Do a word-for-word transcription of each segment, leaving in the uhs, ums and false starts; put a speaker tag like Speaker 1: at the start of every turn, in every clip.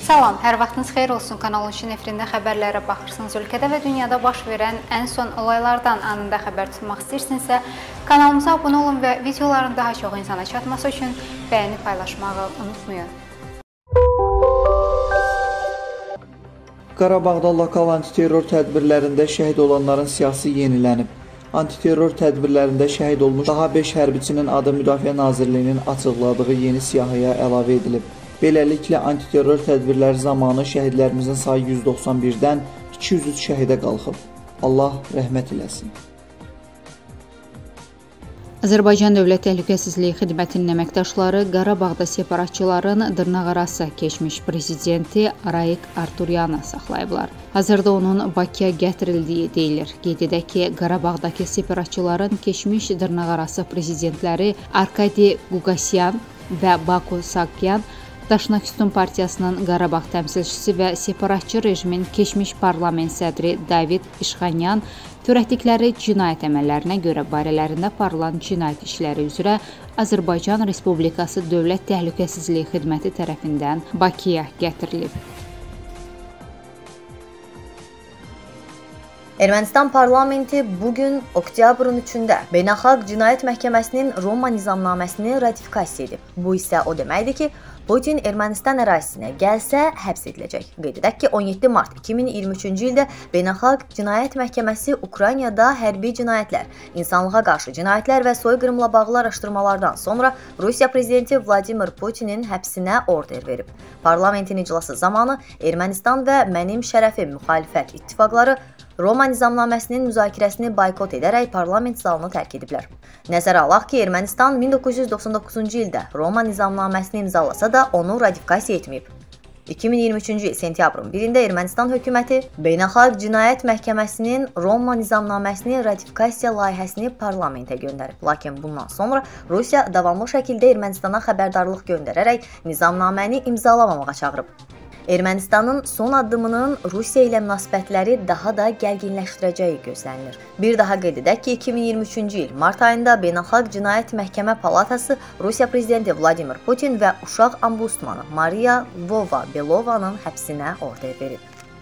Speaker 1: Salam, hər vaxtınız xeyir olsun. Kanal on üçün efirində xəbərlərə baxırsınız. Ölkədə və dünyada baş verən ən son olaylardan anında xəbər tutmaq istəyirsinizsə, kanalımıza abunə olun və videoların daha çox insana çatması üçün bəyəni paylaşmağı unutmayın.
Speaker 2: Qarabağda lokal antiterror tədbirlərində şəhid olanların siyahısı yenilənib. Antiterror tədbirlərində şəhid olmuş daha beş hərbiçinin adı Müdafiə Nazirliyinin açıqladığı yeni siyahıya əlavə edilib. Beləliklə, antiterror tədbirləri zamanı şəhidlərimizin sayı yüz doxsan birdən iki yüz üç şəhidə qalxıb. Allah rəhmət eləsin.
Speaker 3: Azərbaycan Dövlət Təhlükəsizliyi Xidmətinin əməkdaşları Qarabağda separatçıların dırnaqarası keçmiş prezidenti Arayik Arturyanı saxlayıblar. Hazırda onun Bakıya gətirildiyi deyilir. Qeyd edək ki, Qarabağdakı separatçıların keçmiş dırnaqarası prezidentləri Arkadi Quqasyan və Baku Sakyan, Daşnaküstün Partiyasının Qarabağ təmsilçisi və separatçı rejimin keçmiş parlament sədri David İşxanyan törətdikləri cinayət əməllərinə görə barələrində aparılan cinayət işləri üzrə Azərbaycan Respublikası Dövlət Təhlükəsizliyi Xidməti tərəfindən Bakıya gətirilib.
Speaker 4: Ermənistan parlamenti bugün oktyabrın üçündə Beynəlxalq Cinayət Məhkəməsinin Roma nizamnaməsini ratifikasiya edib. Bu isə o deməkdir ki, Putin Ermənistan ərazisinə gəlsə həbs ediləcək. Qeyd edək ki, on yeddi mart iki min iyirmi üçüncü ildə Beynəlxalq Cinayət Məhkəməsi Ukraynada hərbi cinayətlər, insanlığa qarşı cinayətlər və soyqırımla bağlı araşdırmalardan sonra Rusiya prezidenti Vladimir Putinin həbsinə order verib. Parlamentin iclası zamanı Ermənistan və Mənim Şərəfim müxalifət ittifaqları Roma nizamnaməsinin müzakirəsini boykot edərək parlament zalını tərk ediblər. Nəzərə alaq ki, Ermənistan min doqquz yüz doxsan doqquzuncu ildə Roma nizamnaməsini imzalasa da onu ratifikasiya etməyib. iki min iyirmi üçüncü il sentyabrın birində Ermənistan hökuməti Beynəlxalq Cinayət Məhkəməsinin Roma nizamnaməsini ratifikasiya layihəsini parlamentə göndərib. Lakin bundan sonra Rusiya davamlı şəkildə Ermənistana xəbərdarlıq göndərərək nizamnaməni imzalamamağa çağırıb. Ermənistanın son addımının Rusiya ilə münasibətləri daha da gərginləşdirəcəyi gözlənilir. Bir daha qeyd edək ki, iki min iyirmi üçüncü il mart ayında Beynəlxalq Cinayət Məhkəmə Palatası Rusiya prezidenti Vladimir Putin və uşaq ombudsmanı Mariya Lvova-Belovanın həbsinə order verib.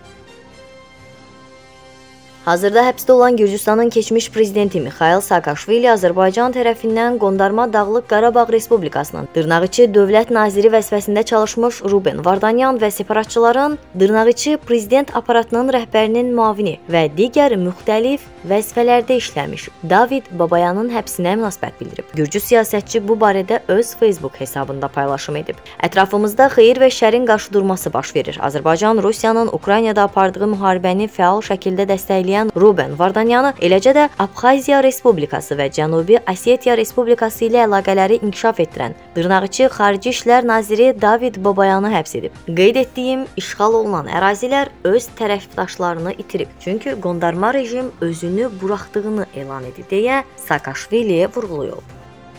Speaker 4: Hazırda həbsdə olan Gürcüstanın keçmiş prezidenti Mikhail Saakashvili Azərbaycan tərəfindən Qondarma Dağlıq Qarabağ Respublikasının dırnaqçı dövlət naziri vəzifəsində çalışmış Ruben Vardanyan və separatçıların dırnaqçı prezident aparatının rəhbərinin müavini və digər müxtəlif vəzifələrdə işləmiş David Babayanın həbsinə münasibət bildirib. Gürcü siyasətçi bu barədə öz Facebook hesabında paylaşım edib. Ətrafımızda xeyir və şərin qarşıdurması baş verir. Azərbaycan Rusiyanın Ukraynada apardığı müharibəni fəal şəkildə dəstəkləyir. Ruben Vardanyanı, eləcə də Abxaziya Respublikası və Cənubi Osetiya Respublikası ilə əlaqələri inkişaf etdirən dırnaqçı Xarici İşlər Naziri David Babayanı həbs edib. Qeyd etdiyim işğal olunan ərazilər öz tərəfdaşlarını itirib, çünki qondarma rejim özünü buraxdığını elan edib deyə Saakashvili vurğulayıb.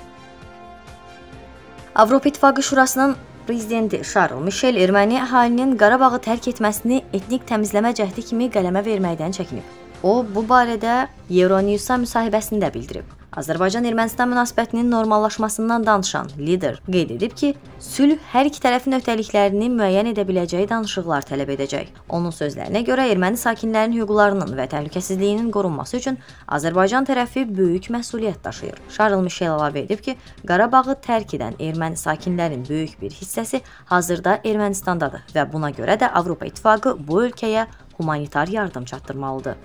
Speaker 4: Avropa İttifaqı Şurasının prezidenti Charles Michel erməni əhalinin Qarabağı tərk etməsini etnik təmizləmə cəhdi kimi qələmə verməkdən çəkinib. O, bu barədə Euronewsa müsahibəsində bildirib. Azərbaycan-Ermənistan münasibətinin normallaşmasından danışan lider qeyd edib ki, sülh hər iki tərəfin öhdəliklərini müəyyən edə biləcəyi danışıqlar tələb edəcək. Onun sözlərinə görə erməni sakinlərinin hüquqlarının və təhlükəsizliyinin qorunması üçün Azərbaycan tərəfi böyük məsuliyyət daşıyır. Charles Michel əlavə edib ki, Qarabağı tərk edən erməni sakinlərin böyük bir hissəsi hazırda Ermənistandadır və buna görə də Avropa İttifaqı bu ölkəyə humanitar yardım çatdırmalıdır.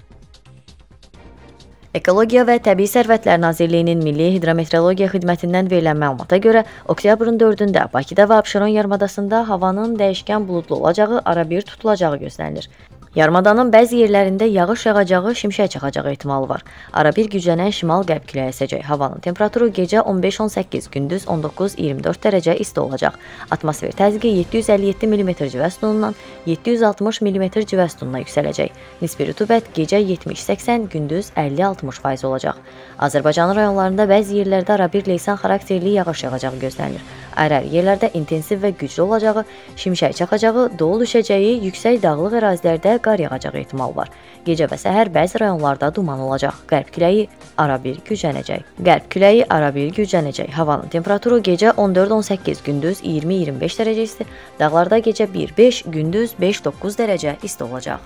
Speaker 4: Ekologiya və Təbii Sərvətlər Nazirliyinin Milli Hidrometeorologiya Xidmətindən verilən məlumata görə, oktyabrın dördündə Bakıda və Abşeron yarımadasında havanın dəyişkən buludlu olacağı, arabir tutulacağı gözlənilir. Yarımadanın bəzi yerlərində yağış yağacağı, şimşək çaxacağı ehtimalı var. Arabir güclənən şimal-qərb küləyi əsəcək. Havanın temperaturu gecə on beş on səkkiz, gündüz on doqquz iyirmi dörd dərəcə isti olacaq. Atmosfer təzyiqi yeddi yüz əlli yeddi millimetr civə sütunundan yeddi yüz altmış millimetr civə sütununa yüksələcək. Nisbi rütubət gecə yetmiş səksən, gündüz əlli altmış faiz olacaq. Azərbaycanın rayonlarında bəzi yerlərdə arabir leysan xarakterli yağış yağacağı gözlənilir. Ayrı yerlərdə intensiv və güclü olacağı, şimşək çaxacağı, dolu düşəcəyi, yüksək dağlıq ərazilərdə qar yağacağı ehtimal var. Gecə və səhər bəzi rayonlarda duman olacaq. Qərb küləyi arabir güclənəcək. Qərb küləyi arabir güclənəcək. Havanın temperaturu gecə on dörd on səkkiz, gündüz iyirmi iyirmi beş dərəcə isti, dağlarda gecə bir beş, gündüz beş doqquz dərəcə isti olacaq.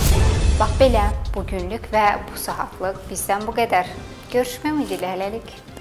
Speaker 1: Bax belə, bugünlük və bu saatlıq bizdən bu qədər. Görüşmək ümidi ilə hələlik.